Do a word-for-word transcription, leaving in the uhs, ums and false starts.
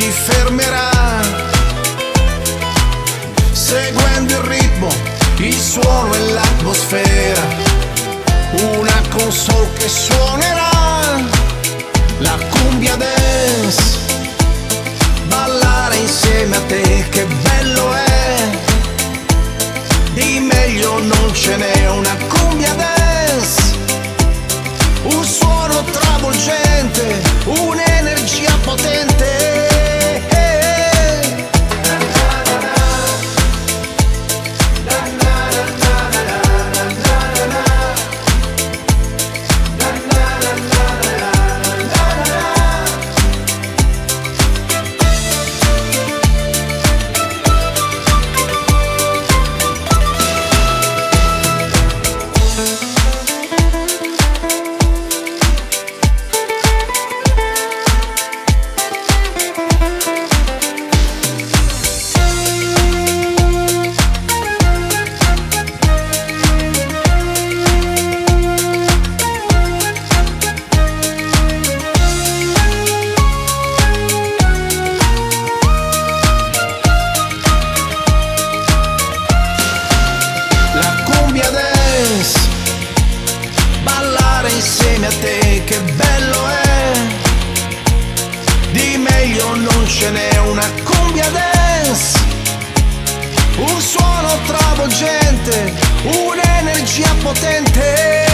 ci fermerà. Seguendo il ritmo, il suono e l'atmosfera, una console che suonerà la cumbia dance. Ballare insieme a te, che bello è, di meglio non ce n'è. Una cumbia dance, un suono travolgente, un'energia potente. Insieme a te, che bello è, di meglio non ce n'è. Una cumbia dance, un suono travolgente, un'energia potente.